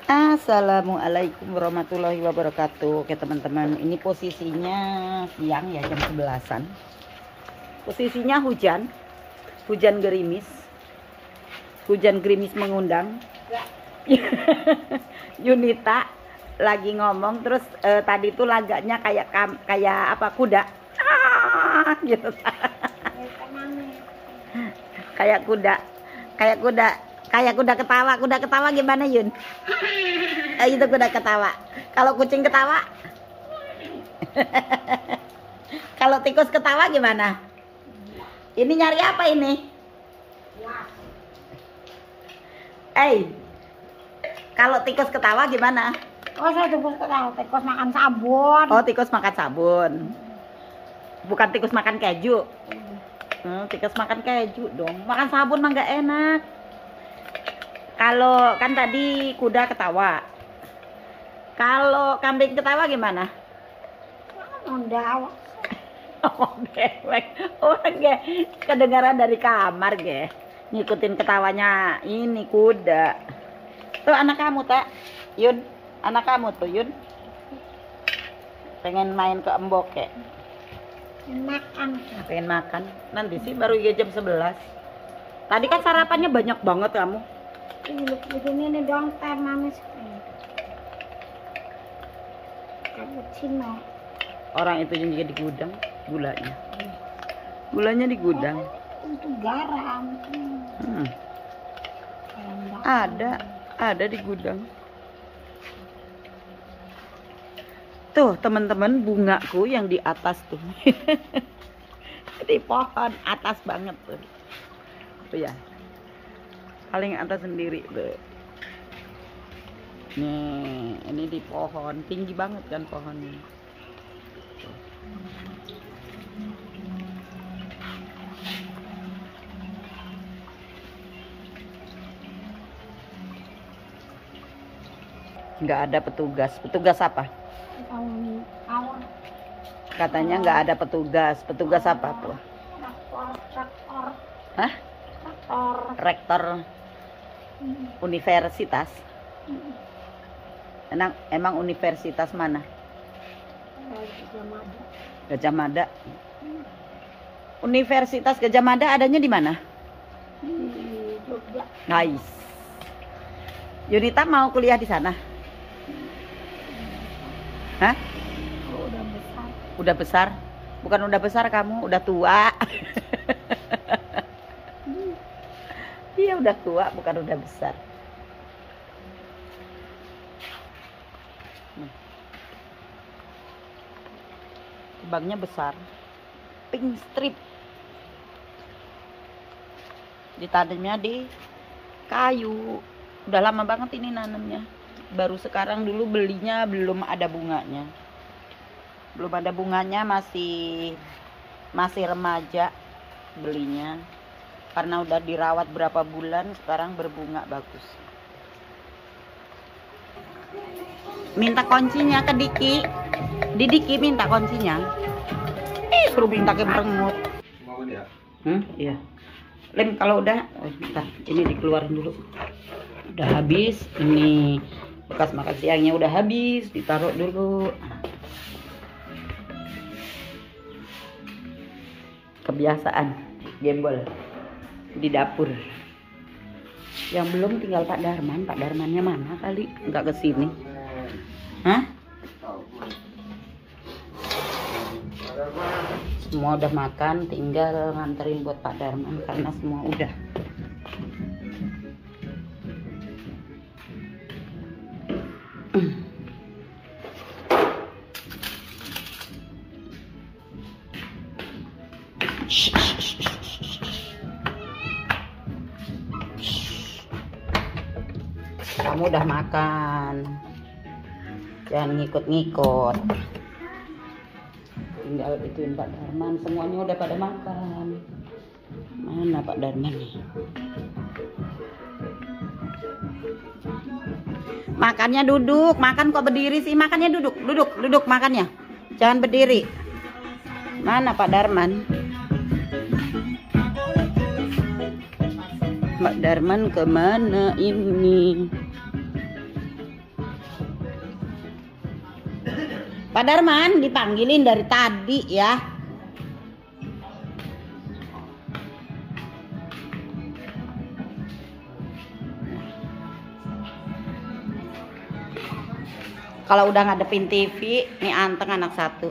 Assalamualaikum warahmatullahi wabarakatuh. Oke teman-teman, ini posisinya siang ya, jam 11-an. Posisinya hujan gerimis. Hujan gerimis mengundang. Yunita lagi ngomong terus tadi tuh laganya kayak apa, kuda. Gitu. Kayak kuda ketawa gimana Yun? Itu kuda ketawa. Kalau kucing ketawa, kalau tikus ketawa gimana? Ini nyari apa ini? Kalau tikus ketawa gimana? Oh, saya tikus ketawa, tikus makan sabun. Oh, tikus makan sabun. Bukan tikus makan keju. Tikus makan keju dong. Makan sabun mah nggak enak. Kalau kan tadi kuda ketawa. Kalau kambing ketawa gimana? Mendawa. Oh, dewek. Orang kedengaran dari kamar ngikutin ketawanya ini kuda. Tuh anak kamu tak, Yun. Anak kamu tuh Yun. Pengen main ke embok Makan. Pengen makan. Nanti sih baru jam 11. Tadi kan sarapannya banyak banget kamu. Ini dong teh manis. Cappuccino. Orang itu juga di gudang gulanya. Gulanya di gudang. Itu garam. Ada di gudang. Tuh teman-teman, bungaku yang di atas tuh. Di pohon atas banget tuh. Tuh ya. Paling atas sendiri tuh. Nih, ini di pohon, tinggi banget kan pohonnya. Nggak ada petugas. Petugas apa? Katanya nggak ada petugas. Petugas apa tuh? Rektor. Hah? Rektor universitas. Emang universitas mana? Gajah Mada. Universitas Gajah Mada adanya di mana? Nice. Yunita mau kuliah di sana? Hah? Udah besar. Udah besar? Bukan udah besar kamu, udah tua. Iya udah tua, bukan udah besar. Cabangnya besar. Pink strip. Ditanamnya di kayu. Udah lama banget ini nanamnya. Baru sekarang, dulu belinya belum ada bunganya. Belum ada bunganya, masih remaja belinya. Karena udah dirawat berapa bulan, sekarang berbunga bagus. Minta kuncinya ke Diki. Diki minta kuncinya. Suruh minta ke merengut. Iya. Lem kalau udah, bentar, ini dikeluarin dulu. Udah habis, ini bekas makan siangnya udah habis, ditaruh dulu. Kebiasaan gembol di dapur. Yang belum tinggal Pak Darman. Pak Darmannya mana kali? Nggak kesini. Hah? Semua udah makan, tinggal nganterin buat Pak Darman karena semua udah. Kamu udah makan, jangan ngikut-ngikut. Tinggal ituin Pak Darman, semuanya udah pada makan. Mana Pak Darman nih? Makannya duduk, makan kok berdiri sih? Makannya duduk makannya. Jangan berdiri. Mana Pak Darman? Pak Darman kemana ini? Pak Darman dipanggilin dari tadi ya. Kalau udah ngadepin TV, nih anteng anak satu.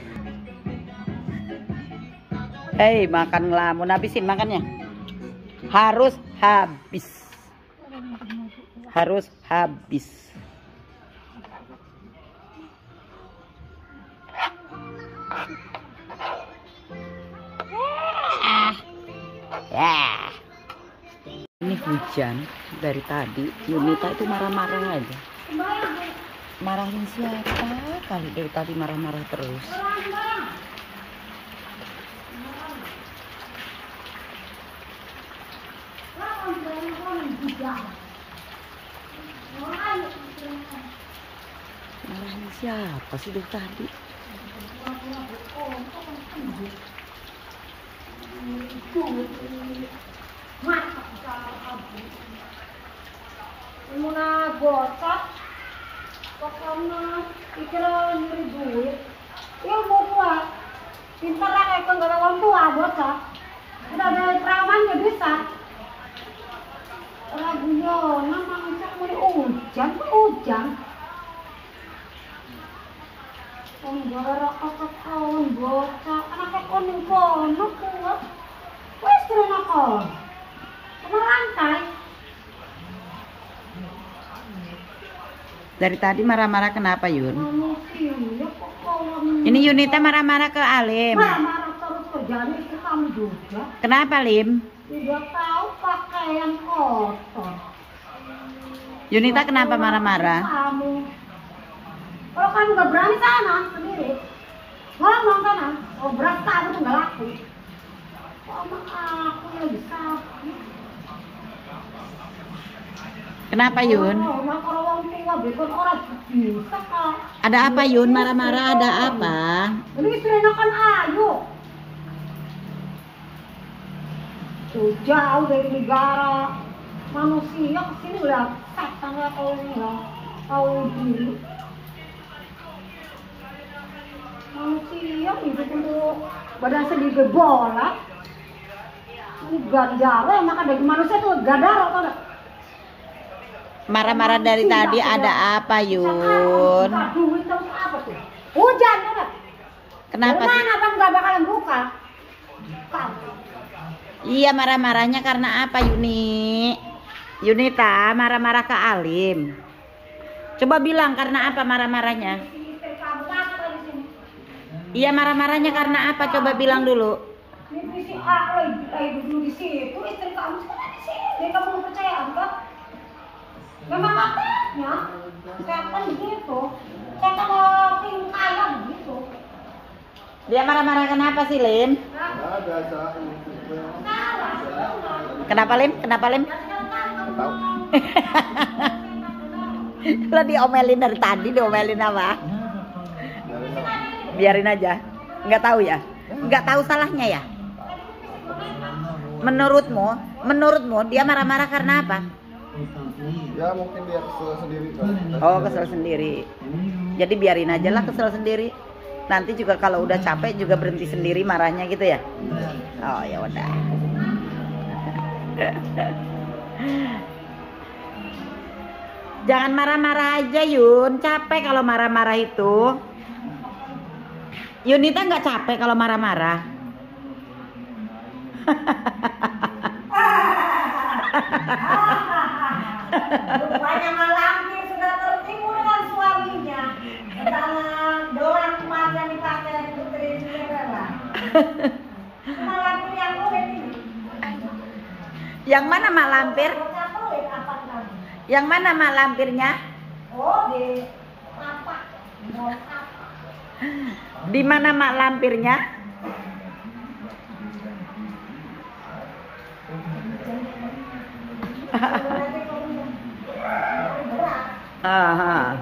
Hei, makan ngelamun, habisin makannya. Harus habis. Harus habis. Ya. Ini hujan dari tadi. Yunita itu marah-marah aja. Marahin siapa kali dari tadi marah-marah terus. Marahin siapa sih dari tadi? Muna bocah, pokoknya pikir nyuri duit. Ya mau buat, pintar lah kayak nggak ada orang tua bocah. Udah ada perawan nggak bisa. Lagunya, namanya mulai hujan. Penggara kakak kawan bocah, anaknya koning kono kuat. Wes terus nakal, sama rantai. Dari tadi marah-marah kenapa Yun? Ini Yunita marah-marah ke Alim. Marah-marah terus kerjaan itu kamu juga. Kenapa Lim? Tidak tahu pakaian kotor. Yunita kenapa marah-marah? Kamu. Kalau kamu nggak berani sana sendiri, ngomong sana. Oh berat kamu tuh nggak laku. Sama aku yang bisa. Kenapa Yun? Ada apa Yun? Marah-marah ada apa? Ini istrinya kan ayu. Tuh jauh dari negara manusia kesini udah setan ya kalau ini ya. Tahu diri. Manusia hidup untuk badan sedikit bola. Ini gandara, maka dari manusia tuh gadara atau enggak? Marah-marah dari tadi ada apa Yun? Hujan kan? Kenapa sih? Mana bang nggak bakalan buka? Iya marah-marahnya karena apa Yuni? Yunita marah-marah ke Alim. Coba bilang karena apa marah-marahnya? Iya marah-marahnya karena apa? Coba bilang dulu. Ini si A lagi duduk di situ, istri kamu sekarang di sini. Kamu percaya enggak? Memang katanya setan begitu, setan orang kaya begitu. Dia marah-marah kenapa sih Lim? Kenapa Lim? Kenapa Lim? Lo diomelin dari tadi, diomelin apa? Biarin aja. Nggak tahu ya? Nggak tahu salahnya ya? Menurutmu dia marah-marah karena apa? Ya mungkin dia kesel sendiri kan. Oh kesel sendiri. Jadi biarin aja lah kesel sendiri. Nanti juga kalau udah capek juga berhenti sendiri marahnya gitu ya. Oh ya udah. Jangan marah-marah aja Yun. Capek kalau marah-marah itu. Yunita nggak capek kalau marah-marah. Rupanya malampir sudah tertipu dengan suaminya. Karena doang kemarin dipakai untuk bela. Malampir yang udah ini. Yang mana mak lampir? Pelit apa kamu? Yang mana mak lampirnya? Oh di apa? Mau apa? Di mana mak lampirnya? Aha.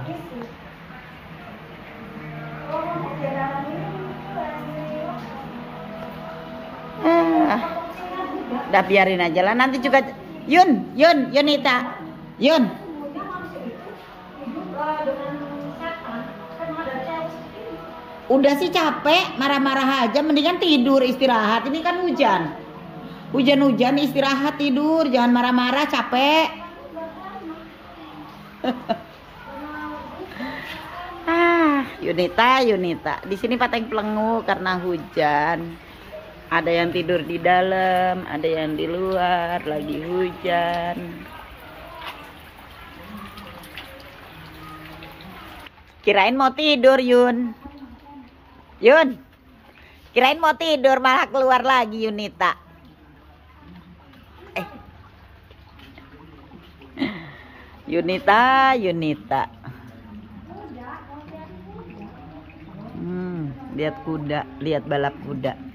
Udah biarin aja lah nanti juga Yunita. Yun. Udah sih capek, marah-marah aja, mendingan tidur istirahat. Ini kan hujan. Hujan-hujan istirahat tidur, jangan marah-marah, capek. Yunita. Di sini pateng pelengu karena hujan. Ada yang tidur di dalam, ada yang di luar, lagi hujan. Kirain mau tidur, Yun. Kirain mau tidur malah keluar lagi Yunita. Yunita. Lihat kuda, lihat balap kuda.